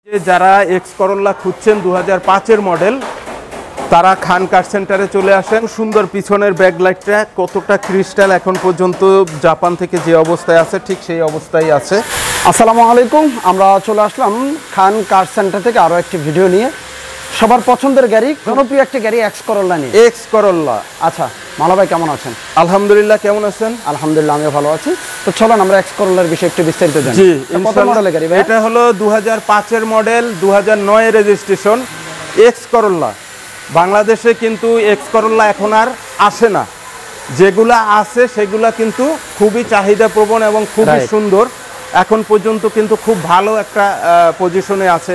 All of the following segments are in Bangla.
যারা এক্সকরোল্লা খুঁজছেন 2005 মডেল তারা খান কার সেন্টারে চলে আসেন। সুন্দর পিছনের ব্যাকলাইটটা কতটা ক্রিস্টাল, এখন পর্যন্ত জাপান থেকে যে অবস্থায় আছে ঠিক সেই অবস্থায় আছে। আসসালামু আলাইকুম, আমরা চলে আসলাম খান কার সেন্টার থেকে আরও একটি ভিডিও নিয়ে। সবার পছন্দের গাড়ি, জনপ্রিয় একটা গাড়ি এক্সকরোল্লা নিয়ে। এক্সকরোল্লা। আচ্ছা মালা ভাই কেমন আছেন? আলহামদুলিল্লাহ, কেমন আছেন? আলহামদুলিল্লাহ আমিও ভালো আছি। তো চলেন আমরা এক্সকরোল্লার বিষয়ে একটু বিস্তারিত জানি। জি, কত মডেলের গাড়ি ভাই? এটা হলো 2005 মডেল, 2009 রেজিস্ট্রেশন এক্সকরোল্লা। বাংলাদেশে কিন্তু এক্সকরোল্লা এখন আর আসে না, যেগুলা আছে সেগুলা কিন্তু খুবই চাহিদাপ্রবণ এবং খুবই সুন্দর। এখন পর্যন্ত কিন্তু খুব ভালো একটা পজিশনে আছে,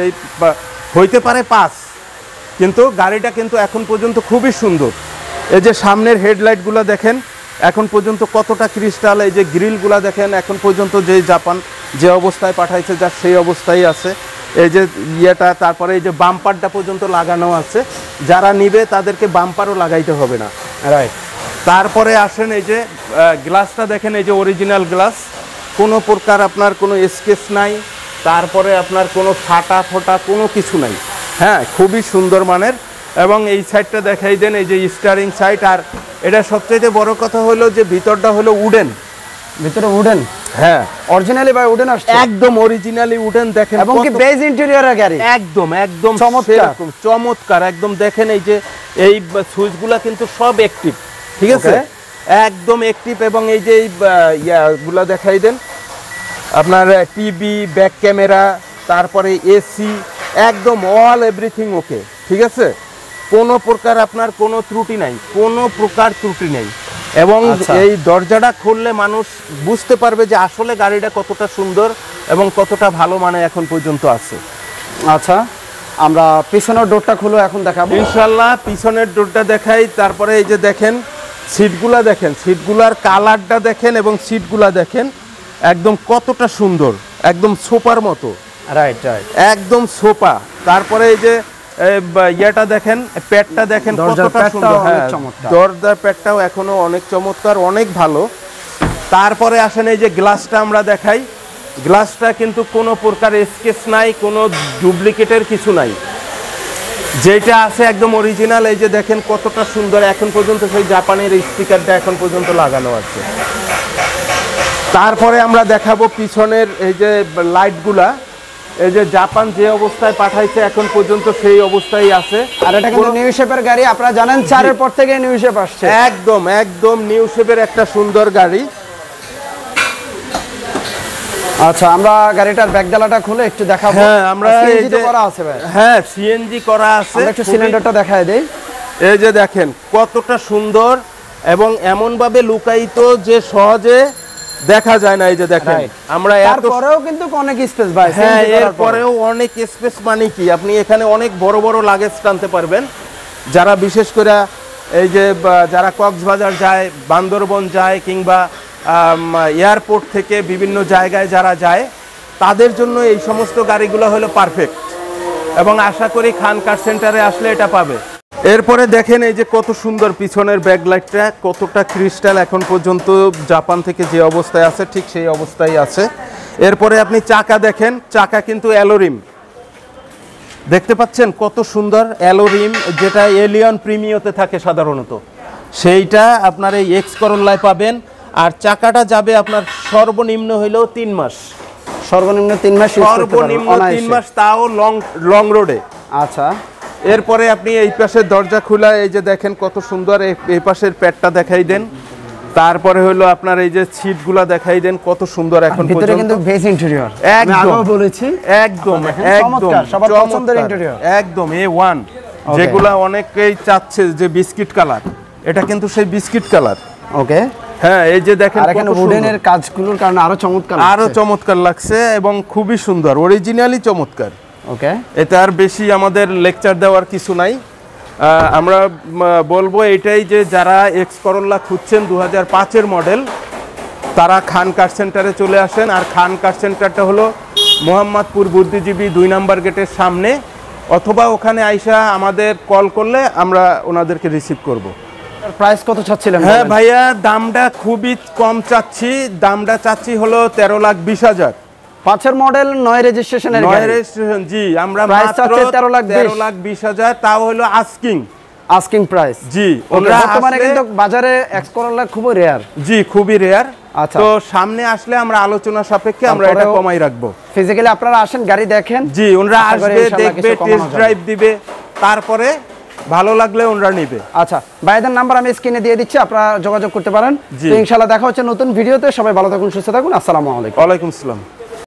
হইতে পারে 5, কিন্তু গাড়িটা কিন্তু এখন পর্যন্ত খুবই সুন্দর। এই যে সামনের হেডলাইটগুলো দেখেন এখন পর্যন্ত কতটা ক্রিস্টাল, এই যে গ্রিলগুলো দেখেন এখন পর্যন্ত যে জাপান যে অবস্থায় পাঠাইছে যা সেই অবস্থায় আছে। এই যে ইয়েটা, তারপরে এই যে বাম্পারটা পর্যন্ত লাগানো আছে, যারা নিবে তাদেরকে বাম্পারও লাগাইতে হবে না। রাইট। তারপরে আসেন এই যে গ্লাসটা দেখেন, এই যে অরিজিনাল গ্লাস, কোনো প্রকার আপনার কোনো স্কেচ নাই, তারপরে আপনার কোনো ফাটা ফোটা কোনো কিছু নাই। হ্যাঁ, খুবই সুন্দর মানের। এবং এই সাইডটা দেখাই দেন, এই যে স্টিয়ারিং সাইড। আর এটা সবচেয়ে বড় কথা হলো যে ভিতরটা হলো উডেন। ভিতরে উডেন? হ্যাঁ, অরিজিনালি ভাই উডেন আসছে, একদম অরিজিনালি উডেন। দেখেন এবং কি বেজ ইন্টেরিয়রের গাড়ি, একদম একদম চমৎকার চমৎকার একদম। দেখেন এই যে এই সুইচগুলা কিন্তু সব অ্যাক্টিভ, ঠিক আছে, একদম অ্যাক্টিভ। এবং এই যে ইয়াগুলা দেখাই দেন, আপনার টিভি, ব্যাক ক্যামেরা, তারপরে এসি, একদম অল এভরিথিং ওকে, ঠিক আছে। কোনো প্রকার আপনার কোনো ত্রুটি নাই, কোনো প্রকার ত্রুটি নেই। এবং এই দরজাটা খুললে মানুষ বুঝতে পারবে যে আসলে গাড়িটা কতটা সুন্দর এবং কতটা ভালো মানে এখন পর্যন্ত আছে। আচ্ছা, আমরা পিছনের ডোরটা খুলে এখন দেখাবো ইনশাআল্লাহ। পিছনের ডোরটা দেখাই। তারপরে এই যে দেখেন সিটগুলা, দেখেন সিটগুলার কালারটা দেখেন এবং সিটগুলা দেখেন একদম কতটা সুন্দর, একদম সোফার মতো। রাইট রাইট, একদম সোফা। তারপরে এই যে ইয়েটা দেখেন, প্যাডটা দেখেন কতটা সুন্দর। হ্যাঁ, দরজার প্যাডটাও এখনো অনেক চমৎকার, অনেক ভালো। তারপরে আসেন এই যে গ্লাসটা আমরা দেখাই, গ্লাসটা কিন্তু কোনো প্রকার স্কেচ নাই, কোনো ডুপ্লিকেটের কিছু নাই, যেটা আছে একদম অরিজিনাল। এই যে দেখেন কতটা সুন্দর, এখন পর্যন্ত সেই জাপানের স্টিকারটা এখন পর্যন্ত লাগানো আছে। তারপরে আমরা দেখাবো পিছনের এই যে লাইটগুলা, এই যে জাপান যে অবস্থায় পাঠাইছে এখন পর্যন্ত সেই অবস্থায় আছে। আর এটা কিন্তু নিউ শেপের গাড়ি, আপনারা জানেন 4 এর পর থেকে নিউ শেপ আসছে। একদম একদম নিউ শেপের একটা সুন্দর গাড়ি। আচ্ছা, আমরা গাড়িটার ব্যাকডালাটা খুলে একটু দেখাবো। হ্যাঁ, আমরা এই যে করা আছে ভাই। হ্যাঁ, সিএনজি করা আছে। আমরা একটু সিলিন্ডারটা দেখায় দেই। এই যে দেখেন কতটা সুন্দর এবং এমন ভাবে লুকায়িত যে সহজে দেখা যায় না। এই যে দেখেন আমরা এরপরেও কিন্তু অনেক স্পেস ভাই। হ্যাঁ, এরপরেও অনেক স্পেস, মানে কি আপনি এখানে অনেক বড় বড় লাগেজ টানতে পারবেন। যারা বিশেষ করে এই যে যারা কক্সবাজার যায়, বান্দরবন যায়, কিংবা এয়ারপোর্ট থেকে বিভিন্ন জায়গায় যারা যায়, তাদের জন্য এই সমস্ত গাড়িগুলো হলো পারফেক্ট। এবং আশা করি খান কার সেন্টারে আসলে এটা পাবে। এরপরে দেখেন এই যে কত সুন্দর পিছনের ব্যাকলাইটটা, কতটা ক্রিস্টাল, এখন পর্যন্ত জাপান থেকে যে অবস্থায় আছে ঠিক সেই অবস্থায় আছে। এরপরে আপনি চাকা দেখেন, চাকা কিন্তু অ্যালোরিম, দেখতে পাচ্ছেন কত সুন্দর অ্যালোরিম, যেটা এলিয়ন প্রিমিয়তে থাকে সাধারণত, সেইটা আপনার এই এক্সকরোল্লায় পাবেন। আর চাকাটা যাবে আপনার সর্বনিম্ন হইলেও 3 মাস, সর্বনিম্ন 3 মাস, সর্বনিম্ন 3 মাস, তাও লং রোডে। আচ্ছা, এরপরে আপনি এই পাশের দরজা খোলা, এই যে দেখেন কত সুন্দর, এই পাশের প্যাডটা দেখাই দেন। তারপরে হলো আপনার এই যে সিটগুলা দেখাই দেন কত সুন্দর এখন পর্যন্ত। ভিতরে কিন্তু বেজ ইন্টেরিয়র, একদম বলেছি, একদম একদম সবার পছন্দের ইন্টেরিয়র, একদম A1। যেগুলা অনেকেই চাচ্ছে যে বিস্কিট কালার, এটা কিন্তু সেই বিস্কিট কালার। ওকে, হ্যাঁ, এই যে দেখেন এখানে উডেনের কাজগুলোর কারণে আরো চমৎকার লাগছে এবং খুবই সুন্দর, অরিজিনালি চমৎকার। ওকে, এতে আর বেশি আমাদের লেকচার দেওয়ার কিছু নাই। আমরা বলবো এটাই যে যারা এক্সকরোল্লা খুঁজছেন 2005 মডেল, তারা খান কার সেন্টারে চলে আসেন। আর খান কার সেন্টারটা হলো মোহাম্মদপুর বুদ্ধিজীবী 2 নম্বর গেটের সামনে, অথবা ওখানে আইসা আমাদের কল করলে আমরা ওনাদেরকে রিসিভ করব। প্রাইস কত চাচ্ছিলেন? হ্যাঁ ভাইয়া, দামটা খুবই কম চাচ্ছি, দামটা চাচ্ছি হলো 13,20,000। 5 মডেল 9 রেজিস্ট্রেশনের গাড়ি 9 রেজিস্ট্রেশন জি আমরা প্রাইস মাত্র আছে 13,20,000 তাও হলো আস্কিং প্রাইস জি ওরা বর্তমানে কিন্তু বাজারে Xcorolla খুবই রেয়ার জি খুবই রেয়ার আচ্ছা তো সামনে আসলে আমরা আলোচনা সাপেক্ষে আমরা এটা কমাই রাখবো ফিজিক্যালি আপনারা আসেন গাড়ি দেখেন জি ওরা আসবে দেখবে টেস্ট ড্রাইভ দিবে তারপরে ভালো লাগলে ওরা নেবে আচ্ছা ভাইদের নাম্বার আমি স্ক্রিনে দিয়ে দিচ্ছি আপনারা যোগাযোগ করতে পারেন তো ইনশাআল্লাহ দেখা হচ্ছে নতুন ভিডিওতে সবাই ভালো থাকুন সুস্থ থাকুন আসসালামু আলাইকুম ওয়া আলাইকুম আসসালাম